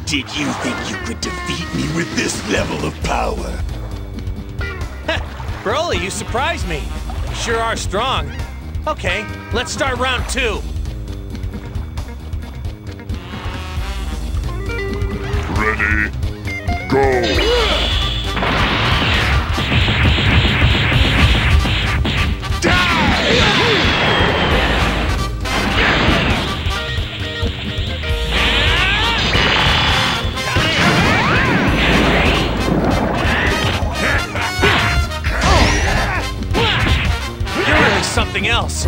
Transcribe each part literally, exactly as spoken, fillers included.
Did you think you could defeat me with this level of power? Broly, you surprised me. You sure are strong. Okay, let's start round two. Ready, go! Something else.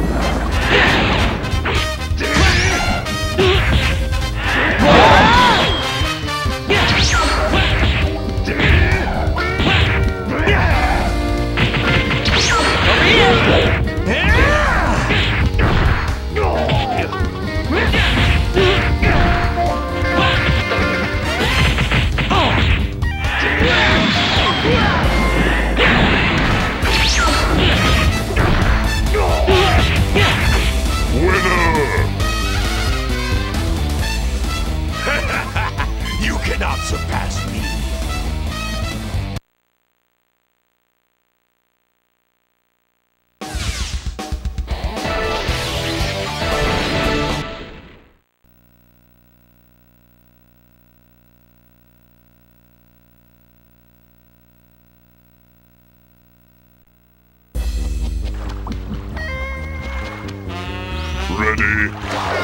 You cannot surpass me. Ready,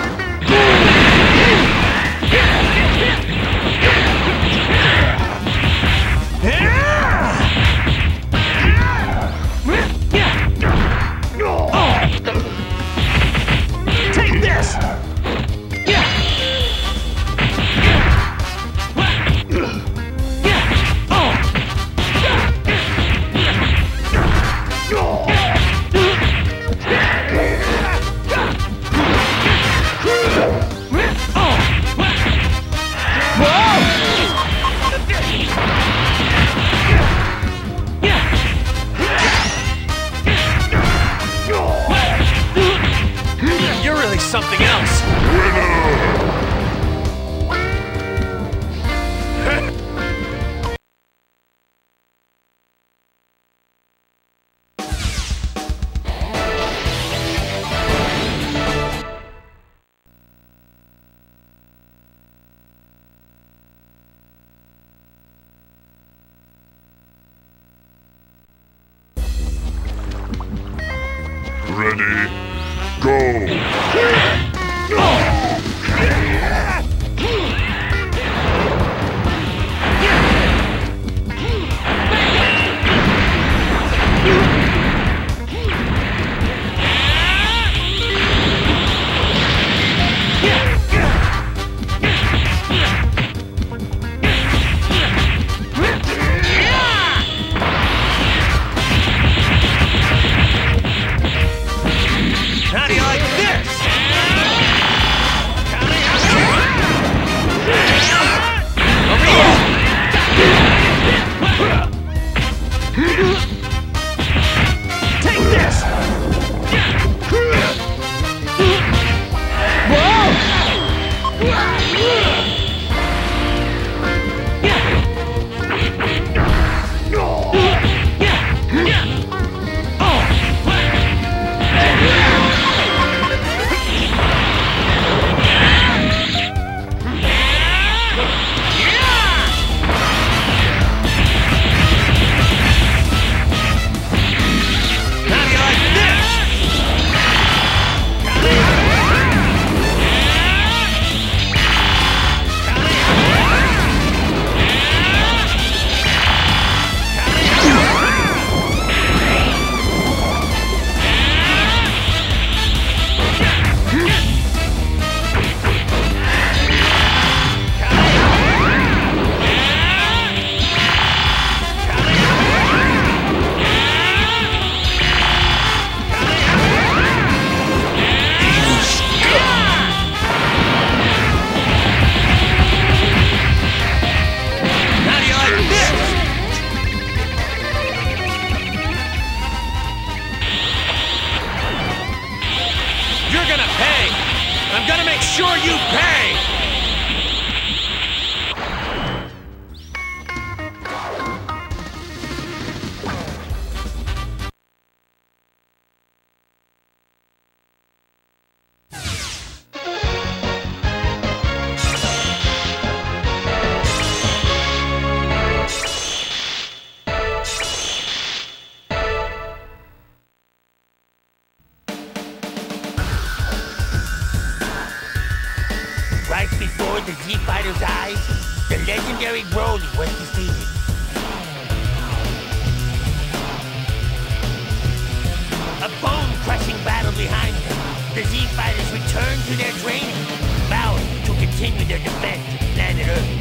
Take this! You're really something else. ready, go! How do you like this? Take this! You're gonna pay! I'm gonna make sure you pay! before the Z-Fighter's eyes, the legendary Broly was defeated. A bone-crushing battle behind them, the Z-Fighters returned to their training, vowing to continue their defense of planet Earth.